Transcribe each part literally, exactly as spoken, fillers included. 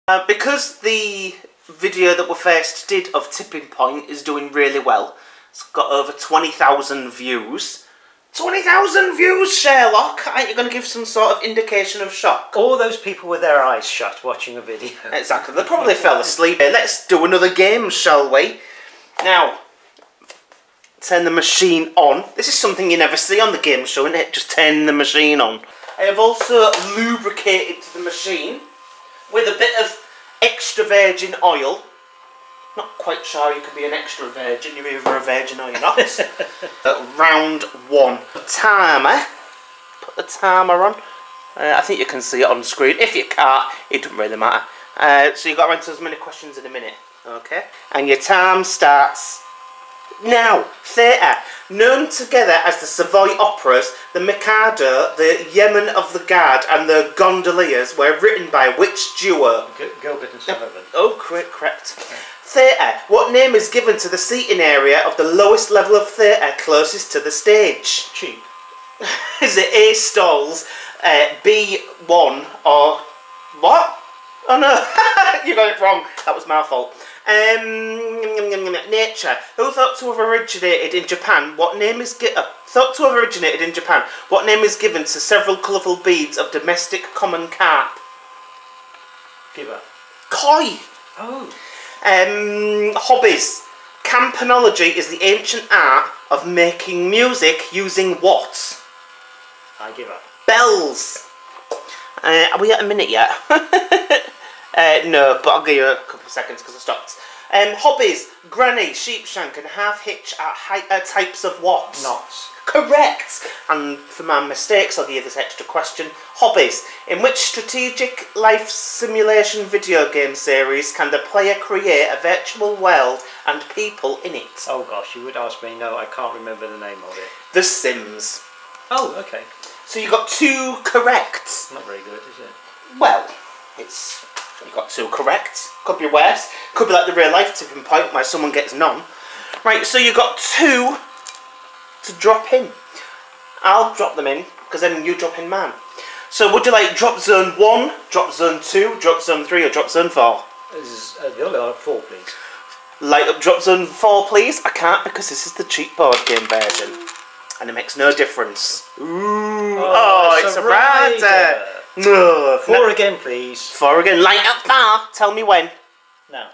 Uh, because the video that we first did of Tipping Point is doing really well, it's got over twenty thousand views. twenty thousand views, Sherlock! Aren't you going to give some sort of indication of shock? All those people with their eyes shut watching a video. Exactly, they probably fell asleep. Let's do another game, shall we? Now, turn the machine on. This is something you never see on the game show, isn't it? Just turn the machine on. I have also lubricated the machine with a bit of extra virgin oil. Not quite sure you can be an extra virgin, you're either a virgin or you're not. At round one. Timer. Put the timer on. Uh, I think you can see it on screen. If you can't, it doesn't really matter. Uh, so you've got to answer as many questions in a minute. Okay? And your time starts now. Theatre. Known together as the Savoy Operas, the Mikado, the Yemen of the Guard and the Gondoliers were written by which duo? G Gilbert and Sullivan. Oh, correct, correct. Theatre. What name is given to the seating area of the lowest level of theatre closest to the stage? Cheap. Is it A, stalls, uh, B, one, or what? Oh no, you got it wrong. That was my fault. Um, nature. Who thought to have originated in Japan? What name is gi uh, thought to have originated in Japan? What name is given to several colourful beads of domestic common carp? Give up. Koi. Oh. Um, hobbies. Campanology is the ancient art of making music using what? I give up. Bells. Uh, are we at a minute yet? uh, no, but I'll give you a couple of seconds because I stopped. Um, hobbies. Granny, sheepshank and half-hitch are hi uh, types of what? Knots. Correct. And for my mistakes, I'll give you this extra question. Hobbies. In which strategic life simulation video game series can the player create a virtual world and people in it? Oh gosh, you would ask me. No, I can't remember the name of it. The Sims. Oh, okay. So you got two correct. Not very good, is it? Well, it's you got two correct. Could be worse. Could be like the real life Tipping Point where someone gets none. Right, so you got two to drop in. I'll drop them in because then you drop in mine. So would you like drop zone one, drop zone two, drop zone three, or drop zone four? This is uh, the other four, please. Light up drop zone four, please. I can't because this is the cheap board game version, and it makes no difference. Ooh, oh, oh it's, it's a rider. rider. No, four no. again, please. Four again. Light up four. Tell me when. Now.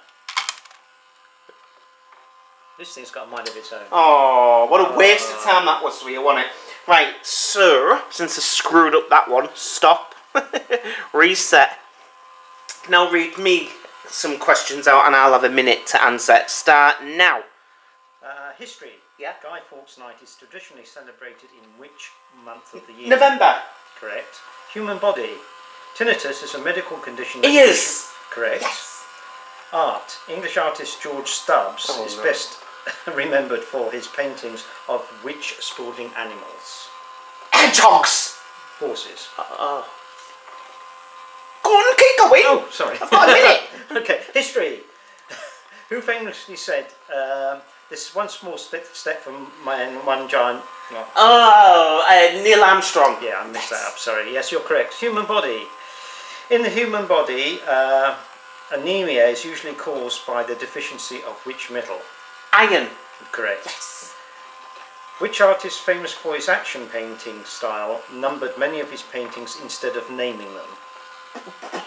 This thing's got a mind of its own. Oh, what a waste of time that was for you, wasn't it? Right, so, since I screwed up that one, stop, reset. Now read me some questions out and I'll have a minute to answer. Start now. Uh, history. Yeah. Guy Fawkes Night is traditionally celebrated in which month of the year? November. Correct. Human body. Tinnitus is a medical condition. Ears. Correct. Yes. Art. English artist George Stubbs oh, is no. best remembered for his paintings of which sporting animals? Hedgehogs. Horses. Uh, uh. Go on, keep going. Oh, sorry. I've got a minute. Okay, history. Who famously said, um, this is one small step, step from man, one giant... Well, oh, uh, Neil Armstrong. Yeah, I messed that up, sorry. Yes, you're correct. Human body. In the human body, uh, anemia is usually caused by the deficiency of which metal? Iron. Correct. Yes. Which artist, famous for his action painting style, numbered many of his paintings instead of naming them?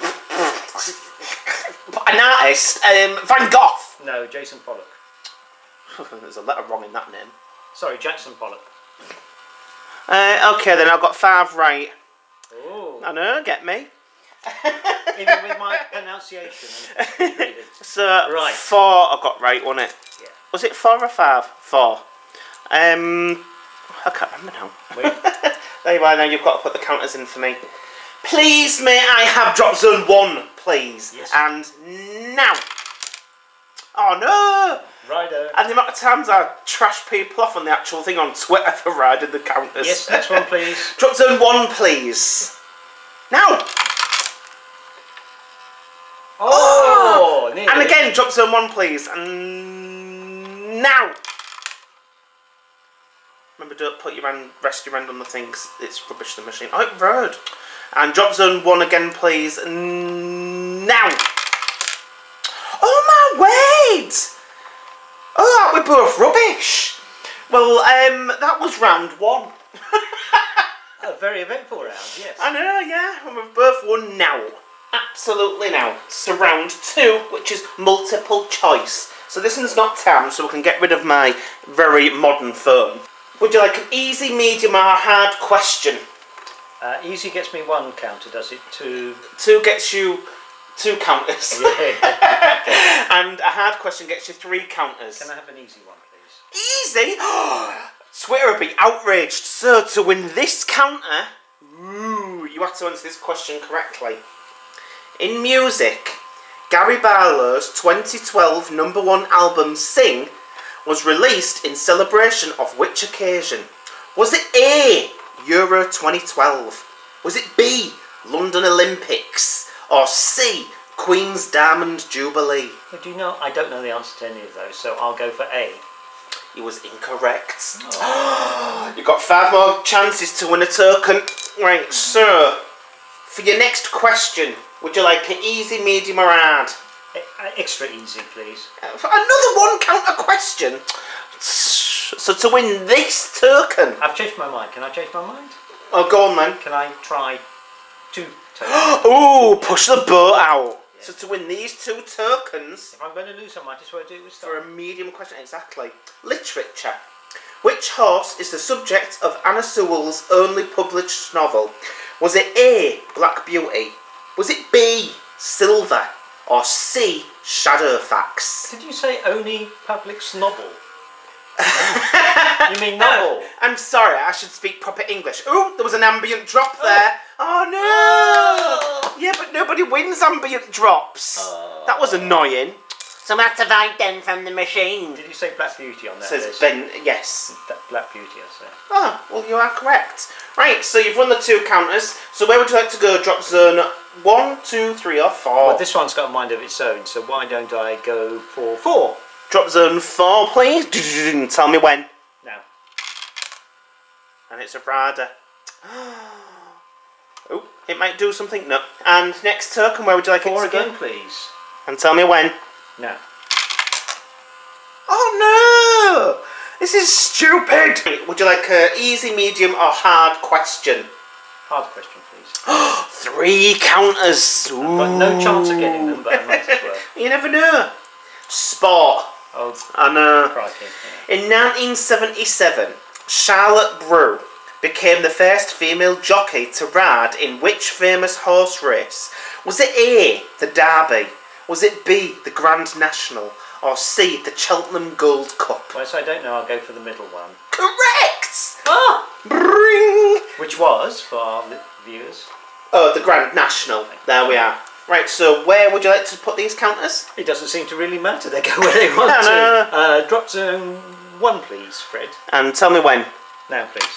An artist? Um, Van Gogh. No, Jason Pollock. There's a letter wrong in that name. Sorry, Jackson Pollock. Uh, okay, then I've got five right. Oh. I know, get me. Even with my pronunciation. So, right. four I got right, wasn't it? Yeah. Was it four or five? Four. Um, I can't remember now. Wait. There you are, now you've got to put the counters in for me. Please, may I have drop zone one, please? Yes. And now. Oh no! Righto. And the amount of times I trash people off on the actual thing on Twitter for riding the counters. Yes, next one, please. Drop zone one, please. Now! Oh! oh! And again, drop zone one, please. And now! Remember, don't put your hand, rest your hand on the thing, 'cause it's rubbish, the machine. Oh, it rode. And drop zone one again, please. Now! did! Oh, we're both rubbish. Well, um, that was round one. A very eventful round, yes. I know, yeah, and we've both won now. Absolutely now. So round two, which is multiple choice. So this one's not Tam, so we can get rid of my very modern phone. Would you like an easy, medium or hard question? Uh, easy gets me one counter, does it? Two... Two gets you two counters. Yeah. And a hard question gets you three counters. Can I have an easy one, please? Easy? Twitter would be outraged. So to win this counter, ooh, you have to answer this question correctly. In music, Gary Barlow's twenty twelve number one album Sing was released in celebration of which occasion? Was it A, Euro twenty twelve? Was it B, London Olympics? Or C, Queen's Diamond Jubilee? Well, do you know, I don't know the answer to any of those, so I'll go for A. He was incorrect. Oh. You've got five more chances to win a token. Right, so, for your next question, would you like an easy, medium or hard? E extra easy, please. Another one counter question. So to win this token... I've changed my mind. Can I change my mind? Oh, go on then. Can I try two tokens? Ooh, push the boat out. Yeah. So to win these two tokens... If I'm going to lose, I might as well do it with stuff. For a medium question, exactly. Literature. Which horse is the subject of Anna Sewell's only published novel? Was it A, Black Beauty? Was it B, Silver? Or C, Shadowfax? Did you say only public's novel? You mean novel? No, I'm sorry, I should speak proper English. Ooh, there was an ambient drop there. Oh, oh no! Oh. Yeah, but nobody wins ambient drops. Oh. That was annoying. So I'm going to have to find them from the machine. Did you say Black Beauty on that Says list? Ben, yes. That Black Beauty, I say. Oh, well you are correct. Right, so you've won the two counters. So where would you like to go? Drop zone one, two, three or four? Well, this one's got a mind of its own, so why don't I go for four? Drop zone four, please. Tell me when. Now. And it's a Prada. Oh, it might do something. No. And next token, where would you like four it to again, go? please. And tell me when. No. Oh no! This is stupid! Would you like an easy, medium or hard question? Hard question, please. Three counters! Ooh. I've got no chance of getting them, but I might as well. You never know. Sport. Oh, I know. Crikey, yeah. In nineteen seventy-seven, Charlotte Brew became the first female jockey to ride in which famous horse race? Was it A, the Derby? Was it B, the Grand National? Or C, the Cheltenham Gold Cup? Well, so I don't know, I'll go for the middle one. Correct! Ah! Bring! Which was, for our viewers? Oh, the Grand National. There we are. Right, so where would you like to put these counters? It doesn't seem to really matter. They go where they want no, to. No, no. Uh, drop zone one, please, Fred. And tell me when. Now, please.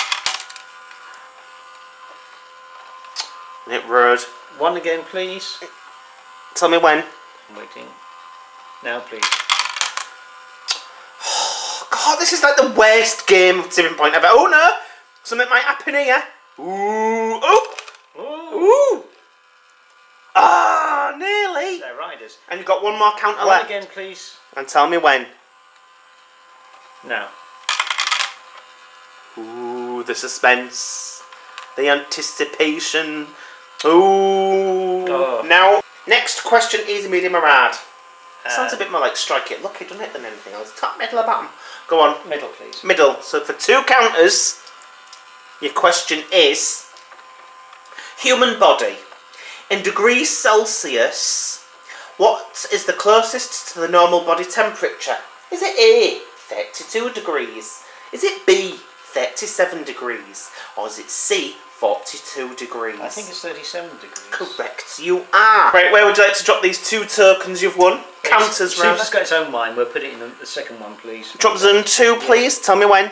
It road. One again, please. Tell me when. I'm waiting. Now, please. Oh, God, this is like the worst game of Tipping Point ever. Oh, no. Something might happen here. Ooh. Oh. Ooh. Ooh. Ah, nearly. They're riders. And you've got one more counter One left. again, please. And tell me when. Now. Ooh, the suspense. The anticipation. Ooh. Oh. Now, next question, easy, medium or hard? Uh, Sounds a bit more like Strike It Lucky, doesn't it, than anything else? Top, middle or bottom? Go on. Middle, please. Middle. So for two counters, your question is... Human body. In degrees Celsius, what is the closest to the normal body temperature? Is it A, thirty-two degrees? Is it B, thirty-seven degrees? Or is it C, forty-two degrees? I think it's thirty-seven degrees. Correct, you are. Right, where would you like to drop these two tokens you've won? Counters, it's, rather. Since it's got its own mind, we'll put it in the, the second one, please. Drop zone two, please. Tell me when.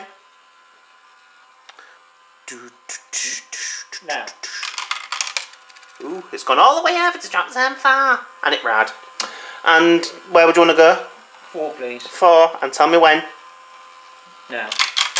Now. Ooh, it's gone all the way over to drop zone four. And it rad. And where would you want to go? Four, please. Four. And tell me when. Now.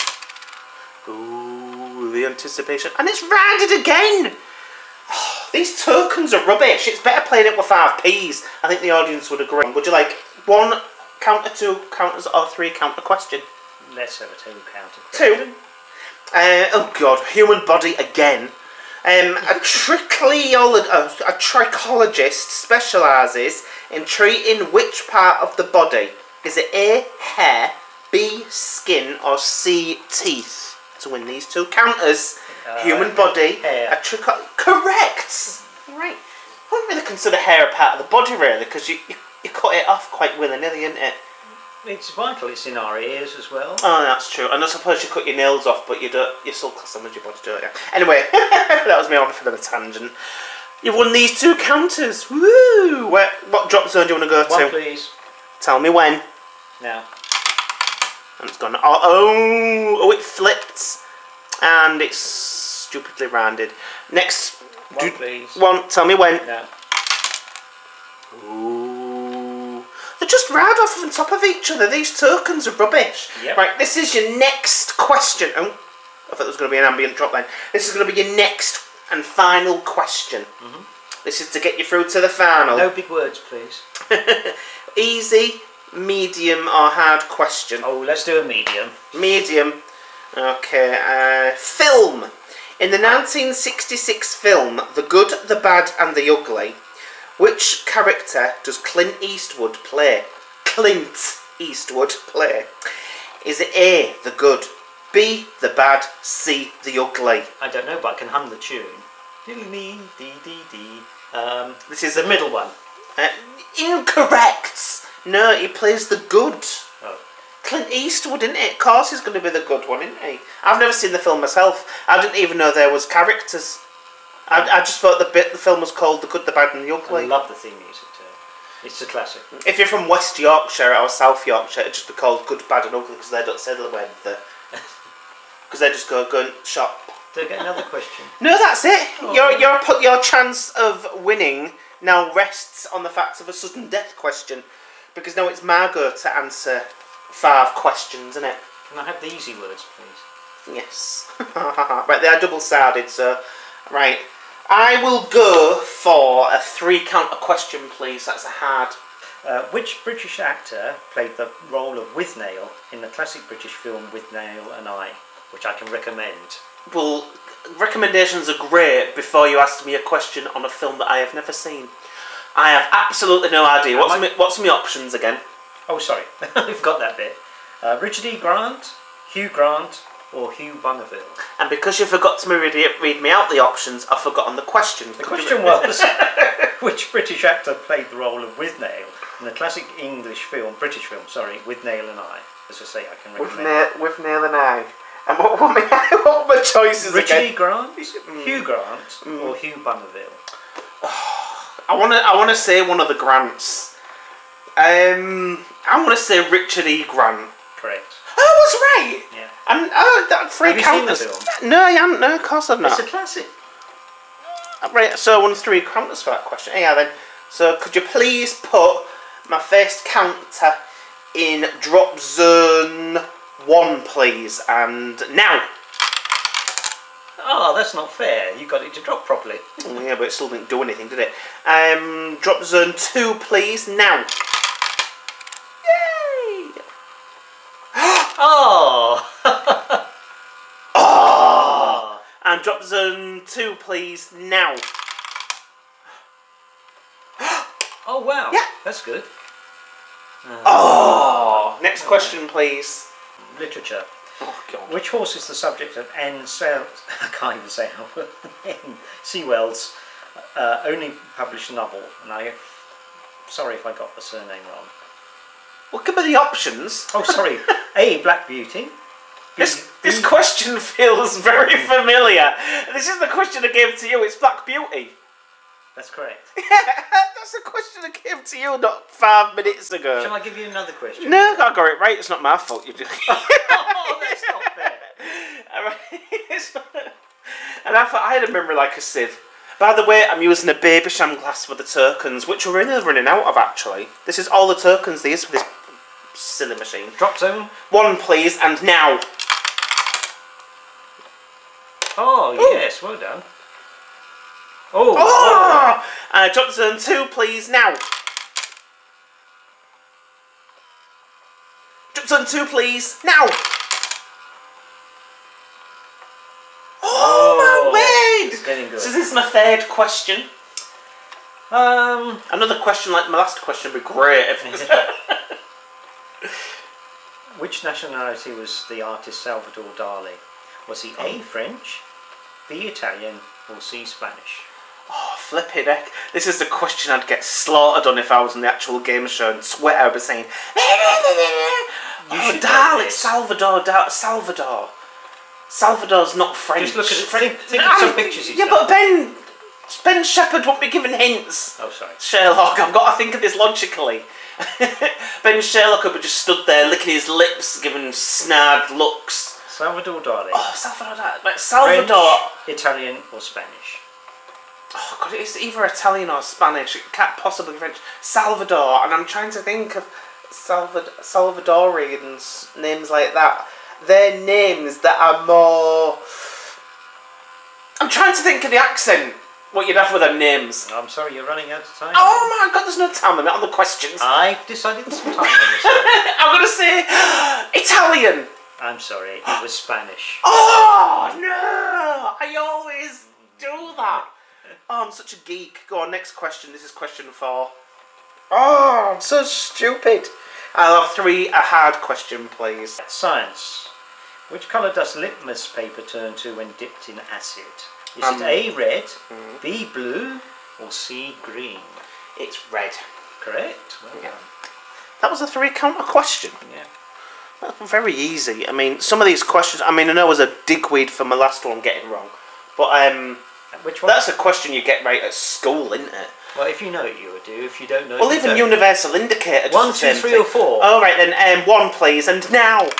Ooh, the anticipation. And it's radded again! Oh, these tokens are rubbish. It's better playing it with five P's. I think the audience would agree. Would you like one counter two counters or three counter question? Let's have a two counter Two. question. Uh, oh god, human body again. Um, a, tricholo- uh, a trichologist specialises in treating which part of the body? Is it A, hair, B, skin, or C, teeth? To win these two counters, uh, human body, hair. a trichol- Correct! Right. I wouldn't really consider hair a part of the body, really, because you, you, you cut it off quite willy-nilly, isn't it? It's vital, it's in our ears as well. Oh, that's true. And I suppose you cut your nails off, but you don't. You still class them as your body, don't you? Anyway, that was me on for the tangent. You've won these two counters. Woo! Where, what drop zone do you want to go One, to? please. Tell me when. Now. And it's gone. Oh, oh, oh! It flipped, and it's stupidly rounded. Next. One, do, please. One. Tell me when. Now. Ooh. They're just round off on top of each other. These tokens are rubbish. Yep. Right, this is your next question. Oh, I thought there was going to be an ambient drop then. This is going to be your next and final question. Mm-hmm. This is to get you through to the final. No big words, please. Easy, medium, or hard question? Oh, let's do a medium. Medium. Okay. Uh, film. In the nineteen sixty-six film, The Good, the Bad, and the Ugly, which character does Clint Eastwood play? Clint Eastwood play. Is it A, the good, B, the bad, C, the ugly? I don't know, but I can hum the tune. Dee dee dee dee. Um, this is the middle one. Uh, incorrect. No, he plays the good. Oh. Clint Eastwood, isn't it? Of course he's going to be the good one, isn't he? I've never seen the film myself. I didn't even know there was characters. I, I just thought the bit the film was called The Good, the Bad, and the Ugly. I love the theme music too. It's a classic. If you're from West Yorkshire or South Yorkshire, it'd just be called Good, Bad, and Ugly because they don't say the word the. Because they just go go and shop. Do I get another question? No, that's it. Oh. Your your your chance of winning now rests on the fact of a sudden death question, because now it's Margot to answer five questions, isn't it? Can I have the easy words, please? Yes. Right, they are double-sided, so right. I will go for a three-counter question, please. That's a hard. Uh, which British actor played the role of Withnail in the classic British film Withnail and I, which I can recommend? Well, recommendations are great before you ask me a question on a film that I have never seen. I have absolutely no idea. What's I... my, what's my options again? Oh, sorry. I've got that bit. Uh, Richard E. Grant, Hugh Grant, or Hugh Bonneville. And because you forgot to read, read me out the options, I've forgotten the question. The question was, which British actor played the role of Withnail in the classic English film, British film, sorry, Withnail and I? As I say, I can recommend. With Nail and I. And what were my, what were my choices Richard again? E. Grant, mm. Hugh Grant, mm. or Hugh Bonneville? I want to I want to say one of the Grants. Um, I want to say Richard E. Grant. Correct. Oh, I was right. Yeah. And oh, that three Have counters. you seen the film? No, I haven't. No, of course I've not. It's a classic. Right, so I won three counters for that question. Yeah, then. So could you please put my first counter in drop zone one, please, and now. Oh, that's not fair. You got it to drop properly. Oh, yeah, but it still didn't do anything, did it? Um, drop zone two, please, now. Yay! Oh! Oh! And drop zone two, please, now. Oh, wow. Yeah. That's good. Uh, Oh! Next question, please. Literature. Oh, God. Which horse is the subject of N. Sel- I can't even say how. N. Sewell's uh, only published novel, and I. Sorry if I got the surname wrong. Well, give me the options. Oh, sorry. A. Black Beauty. B, This, this B, question feels very familiar. This is the question I gave to you. It's Black Beauty. That's correct. That's the question I gave to you not five minutes ago. Shall I give you another question? No, I got it right. It's not my fault. You do. Oh, that's not fair. All right. And I thought I had a memory like a sieve. By the way, I'm using a baby sham glass for the tokens, which we're really running out of, actually. This is all the tokens there is for this silly machine. Drop zone. One, please, and now. Oh, Ooh. yes. Well done. Oh! Oh! Uh, drop zone two, please, now. zone two, please. Now. Oh, my word! It's getting good. So this is my third question. Um, Another question like my last question would be great. If which nationality was the artist Salvador Dali? Was he A, French, B, Italian, or C, Spanish? Oh, flipping heck. This is the question I'd get slaughtered on if I was on the actual game show and Twitter would be saying, oh, Dali, Salvador, Dali, Salvador. Salvador's not French. Just look at it. French. Think, think of some pictures. Yeah, but Ben, Ben Shepherd won't be given hints. Oh, sorry. Sherlock, I've got to think of this logically. Ben Sherlock would have just stood there licking his lips, giving snarled looks. Salvador Dali. Oh, Salvador Dali. Like, Salvador. French, Italian, or Spanish? Oh, God, it's either Italian or Spanish. It can't possibly be French. Salvador, and I'm trying to think of Salvad Salvadorians, names like that. They're names that are more... I'm trying to think of the accent. What you'd have with their names. I'm sorry, you're running out of time. Oh my God, there's no time limit on the questions. I've decided there's some time on this one. I'm going to say Italian. I'm sorry, it was Spanish. Oh, no. I always do that. Oh, I'm such a geek. Go on, next question. This is question four. Oh, I'm so stupid. I'll have three, a hard question, please. Science. Which colour does litmus paper turn to when dipped in acid? Is Um, it A, red, mm. B, blue, or C, green? It's red. Correct. Well Yeah. done. That was a three counter question. Yeah. That's very easy. I mean, some of these questions, I mean, I know I was a digweed for my last one getting wrong, but um, Which one? that's a question you get right at school, isn't it? Well, if you know it, you would do. If you don't know Well, it, even you don't. universal indicator. Just One, the two, same three, thing. or four? All right then, um, one please, and now.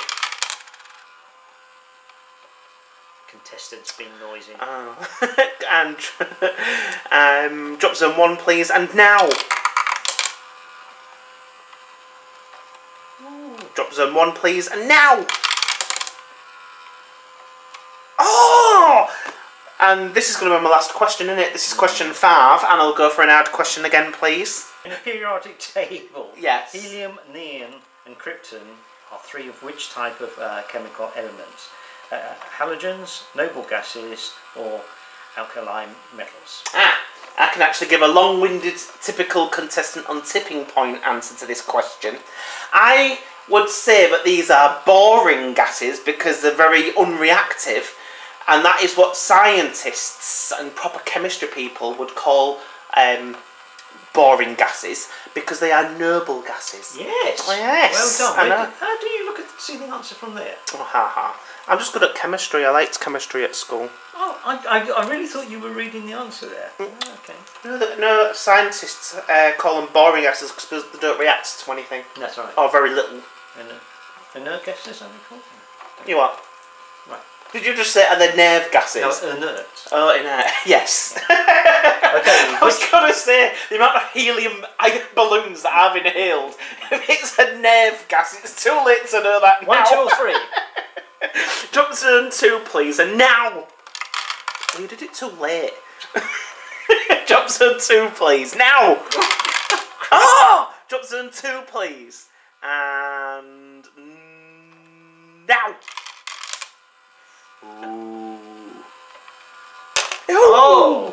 Contestants being noisy. Oh. and um, drop zone one please, and now. Drop zone one please, and now. Oh! And this is going to be my last question, isn't it? This is question five, and I'll go for an hard question again, please. In a periodic table, Yes. helium, neon, and krypton are three of which type of uh, chemical elements? Uh, halogens, noble gases, or alkali metals? Ah, I can actually give a long-winded, typical contestant on tipping point answer to this question. I would say that these are boring gases because they're very unreactive, and that is what scientists and proper chemistry people would call um, boring gases, because they are noble gases. Yes. Oh, yes. Well done. I Where know. do- how do you look at see the answer from there? Oh, ha ha. I'm just good at chemistry. I liked chemistry at school. Oh, I, I, I really thought you were reading the answer there. Mm. Oh, okay. No, the, no scientists uh, call them boring gases because they don't react to anything, That's right. or very little. And, uh, and no gases, are they called? You what? Right. Did you just say are they nerve gases? No, inert. Oh, inert. Yes. Okay. I was going to say the amount of helium balloons that I've inhaled. If it's a nerve gas, it's too late to know that now. One, two, or three. Drop zone two, please, and now. Oh, you did it too late. Drop zone two, please, now. Oh, drop zone two, please, and now. Ooh. Oh.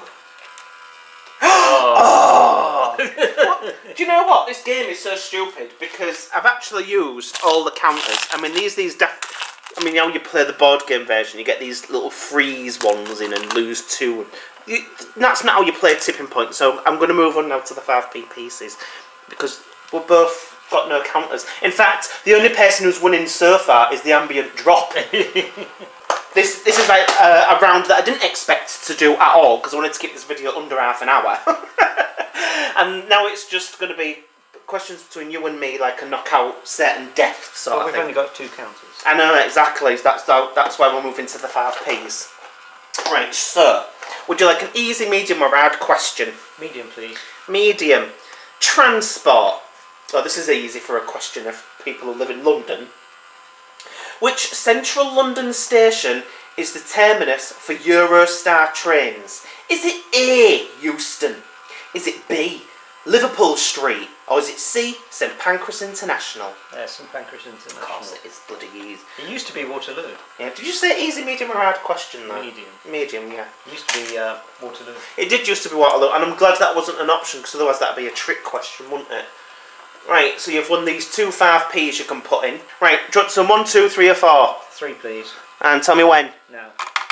Oh. What? Do you know what? This game is so stupid because I've actually used all the counters. I mean, these these. I mean, how you play the board game version, you get these little freeze ones in and lose two. You, that's not how you play Tipping Point. So I'm going to move on now to the five p pieces because we're both got no counters. In fact, the only person who's winning so far is the ambient drop. This this is like uh, a round that I didn't expect to do at all because I wanted to keep this video under half an hour. And now it's just going to be questions between you and me, like a knockout, certain death sort Well, of we've thing. only got two counters. I know, exactly. That's the, that's why we're moving to the five Ps. Right, so, would you like an easy, medium or hard question? Medium, please. Medium. Transport. Oh, this is easy for a question of people who live in London. Which central London station is the terminus for Eurostar trains? Is it A, Euston? Is it B, Liverpool Street, or is it C, St Pancras International? Yeah, St Pancras International. Of course it is bloody easy. It used to be Waterloo. Yeah, did you say easy, medium or hard question though? Medium. Medium, yeah. It used to be uh, Waterloo. It did used to be Waterloo, and I'm glad that wasn't an option, because otherwise that'd be a trick question, wouldn't it? Right, so you've won these two five p's you can put in. Right, do you want some one, two, three or four? Three, please. And tell me when. Now.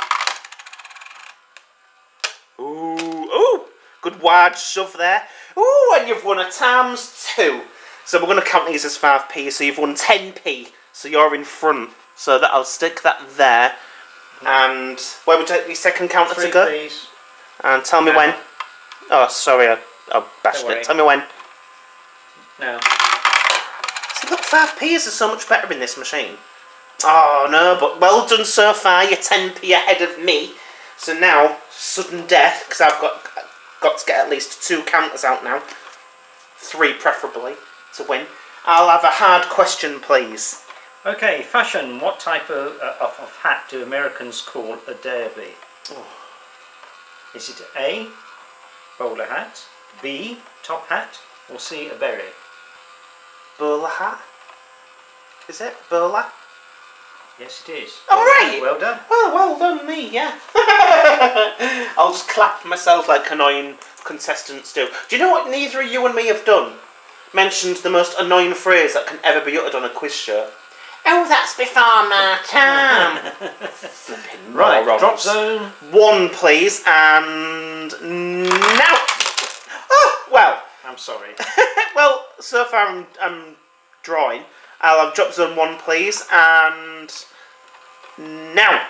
Ooh, ooh, good wide shove there. Ooh, and you've won a times two. So we're going to count these as five p, so you've won ten p. So you're in front. So that I'll stick that there. And where would you like the second counter Three, to go? please. And tell me Now. when. Oh, sorry, I, I bashed it. Tell me when. Now. See, look, five p's are so much better in this machine. Oh, no, but well done so far. You're ten p ahead of me. So now, sudden death, because I've got got to get at least two counters out now. Three, preferably, to win. I'll have a hard question, please. Okay, fashion. What type of, uh, of, of hat do Americans call a derby? Oh. Is it A, bowler hat, B, top hat, or C, a beret? Bowler hat? Is it? Bowler? Yes, it is. All right. Well done. Well, well done, me, yeah. I'll just clap myself like annoying contestants do. Do you know what neither of you and me have done? Mentioned the most annoying phrase that can ever be uttered on a quiz show. Oh, that's before my time. Flipping Right, morons. drop zone. One, please, and now. Oh, well. I'm sorry. Well, so far I'm, I'm drawing. I'll have drop zone one, please, and now.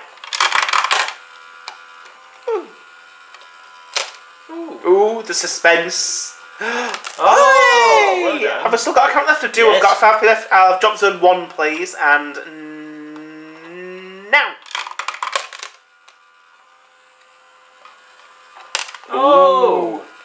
Ooh, Ooh. Ooh the suspense. Oh, well done. Have I still got a count left to do? Yes. I've got five p left. I'll have drop zone one, please, and now. Oh. Ooh.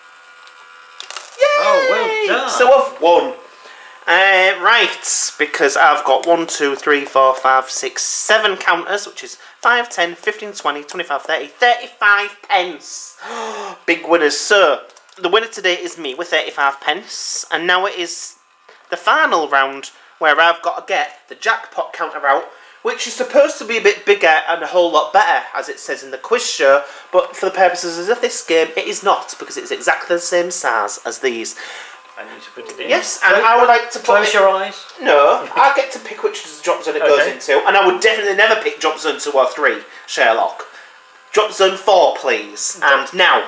Yay! Oh, well done. So I've won. Uh, right, because I've got one, two, three, four, five, six, seven counters, which is five, ten, fifteen, twenty, twenty-five, thirty, thirty-five pence. Big winners. So, the winner today is me with thirty-five pence, and now it is the final round where I've got to get the jackpot counter out, which is supposed to be a bit bigger and a whole lot better, as it says in the quiz show, but for the purposes of this game, it is not, because it's exactly the same size as these. I need to put it in. Yes, and I would like to put Close it, your eyes. No, I get to pick which drop zone it goes Okay. into, and I would definitely never pick drop zone two or three, Sherlock. Drop zone four, please. And now.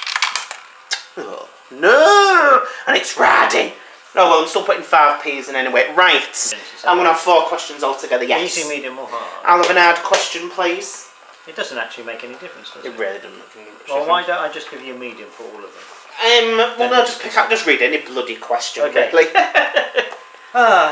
Oh, no! And it's riding. Oh, well, I'm still putting five p's in anyway. Right. I'm going to have four questions altogether, yes. Easy, medium, or hard. I'll have an hard question, please. It doesn't actually make any difference, does it? It really doesn't make any difference. Well, why don't I just give you a medium for all of them? Um, well, no, just pick up, just read any bloody question, Okay. really. Ah.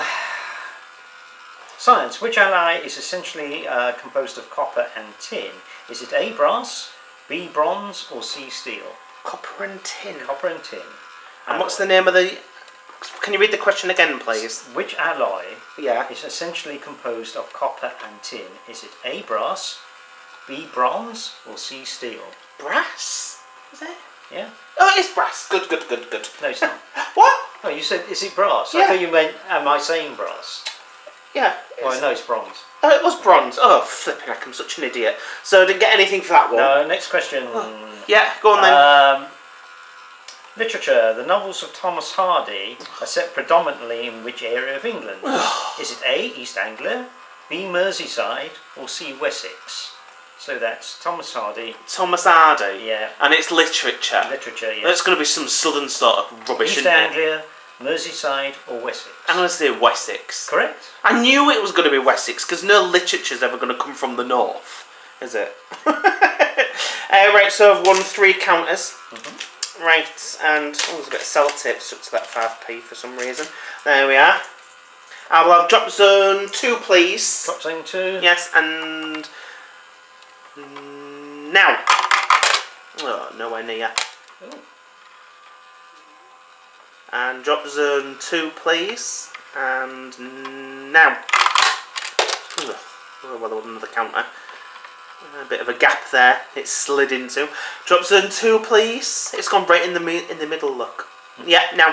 Science. Which alloy is essentially uh, composed of copper and tin? Is it A, brass, B, bronze, or C, steel? Copper and tin. Copper and tin. And what's the name of the... Can you read the question again, please? Which alloy Yeah. is essentially composed of copper and tin? Is it A, brass, B, bronze, or C, steel? Brass? Is it? Yeah? Oh, it is brass. Good, good, good, good. No, it's not. What? Oh, you said, is it brass? Yeah. I thought you meant, am I saying brass? Yeah. Well, no, it's bronze. Oh, it was bronze. Oh, flipping heck, I'm such an idiot. So I didn't get anything for that one. No, next question. Yeah, go on then. Um, literature. The novels of Thomas Hardy are set predominantly in which area of England? Is it A, East Anglia, B, Merseyside, or C, Wessex? So that's Thomas Hardy. Thomas Hardy. Yeah. And it's literature. Literature, yeah. That's going to be some southern sort of rubbish, East isn't it? Anglia, Merseyside, or Wessex? I'm going to say Wessex. Correct. I knew it was going to be Wessex, because no literature's ever going to come from the north, is it? uh, right, so I've won three counters. Mm-hmm. Right, and oh, there's a bit of sellotape stuck to that five p for some reason. There we are. I will have drop zone two, please. Drop zone two. Yes, and now. Oh, nowhere near. Ooh. And drop zone two, please. And now. Ugh. Oh, well, there was another counter. A bit of a gap there. It slid into. Drop zone two, please. It's gone right in the mi in the middle. Look. Yeah, now.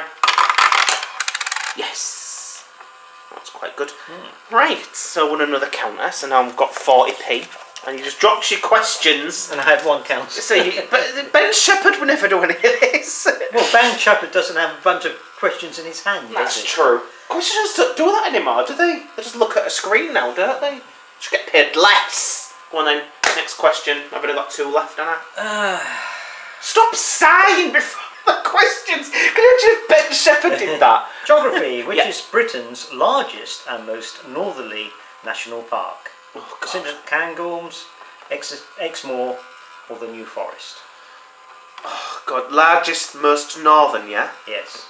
Yes. That's quite good. Mm. Right, so I won another counter, so now I've got forty p. And you just dropped your questions. And I had one counter. So you, but Ben Shepherd would never do any of this. Well, Ben Shepherd doesn't have a bunch of questions in his hand, That's does he? true. Questions don't do that anymore, do they? They just look at a screen now, don't they? Should get paid less. Go on then, next question. I've only got two left, haven't I? Uh, Stop sighing before the questions. Can you imagine if Ben Shepherd did that? Geography, which Yeah. is Britain's largest and most northerly national park? Oh, God. Saint Cairngorms, Ex Exmoor, or the New Forest? Oh, God. Largest, most northern, yeah? Yes.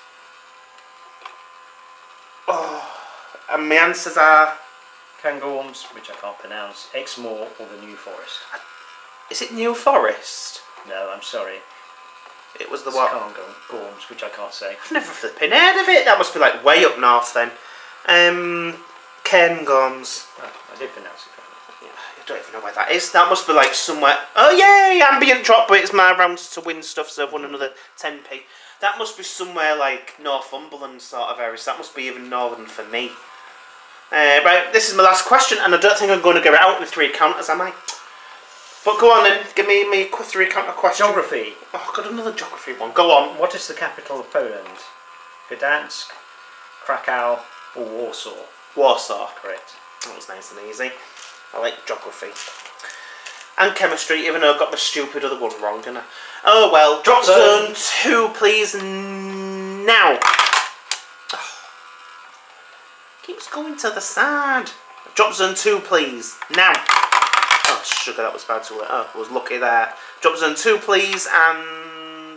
Oh, and my answers are... Cairngorms, which I can't pronounce, Exmoor, or the New Forest? Is it New Forest? No, I'm sorry. It was the It's what? Cairngorms, which I can't say. I've never flipping heard of it. That must be like way up north then. Um, Cairngorms. Oh, I did pronounce it correctly. Yeah, I don't even know where that is. That must be like somewhere. Oh yay! Ambient drop, but it's my rounds to win stuff, so I've won another ten p. That must be somewhere like Northumberland sort of area. So that must be even northern for me. Uh, right, this is my last question, and I don't think I'm going to get it out with three counters, am I? But go on then, give me me a three counter question. Geography. Oh, I've got another geography one. Go on. What is the capital of Poland? Gdansk, Krakow, or Warsaw? Warsaw. Correct. That was nice and easy. I like geography. And chemistry, even though I got my stupid other one wrong, didn't I? Oh well, drop zone two, please, now. Oh. Keeps going to the side. Drop zone two, please, now. Oh, sugar, that was bad too late. Oh, I was lucky there. Drop zone two, please, and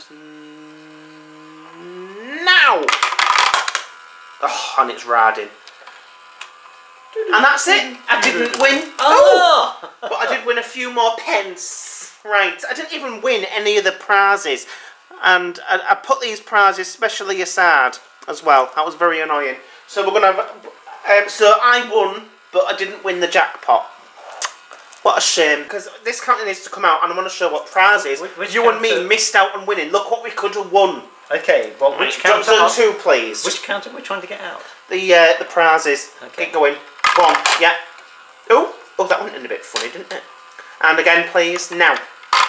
now. Oh, and it's riding. And that's it. I didn't win. Oh! But I did win a few more pence. Right. I didn't even win any of the prizes. And I, I put these prizes specially aside as well. That was very annoying. So we're going to have... Um, so I won, but I didn't win the jackpot. What a shame. Because this counter needs to come out and I want to show what prizes. Which, which you counter? and me missed out on winning. Look what we could have won. Okay, well, which Drop counter? zone two, please. Which counter we're trying to get out? The uh, the prizes. Okay. Keep going. Go on. Yeah. Oh, oh, that went in a bit funny, didn't it? And again, please. Now.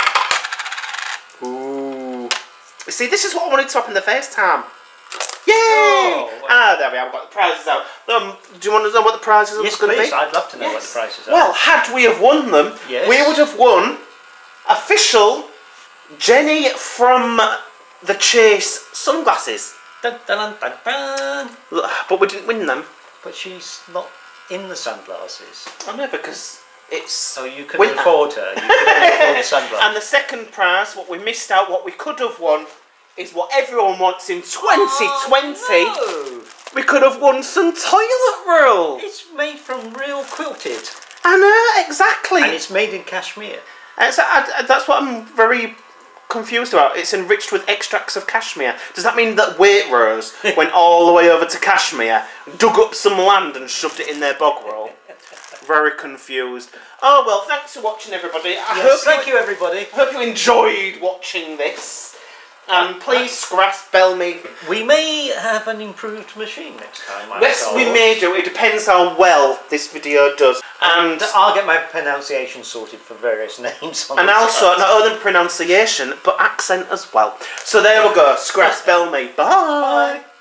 Ooh. See, this is what I wanted to happen the first time. Yay! Oh, well. Ah, there we are. I've got the prizes out. Um, do you want to know what the prizes Yes, are going to please. be? I'd love to know Yes. what the prices are. Well, had we have won them, Yes. we would have won official Jenny from the Chase sunglasses. Dun, dun, dun, dun. Look, but we didn't win them. But she's not in the sunglasses. I know, because it's... So you couldn't winter. afford her. You couldn't afford the sunglasses. And the second prize, what we missed out, what we could have won, is what everyone wants in twenty twenty. Oh, no. We could have won some toilet roll. It's made from real quilted. I know, exactly. And it's made in cashmere. And so I, I, that's what I'm very confused about. It's enriched with extracts of cashmere. Does that mean that Waitrose went all the way over to Kashmir, dug up some land and shoved it in their bog roll? Very confused. Oh well, thanks for watching, everybody. I Yes, hope thank you, you, everybody. hope you enjoyed watching this. And please scratch bell me. We may have an improved machine next time. I'm Yes, told. we may do. It depends how well this video does. And And I'll get my pronunciation sorted for various names. On and the also site. not only pronunciation but accent as well. So there we go. Scratch bell me. Bye. Bye.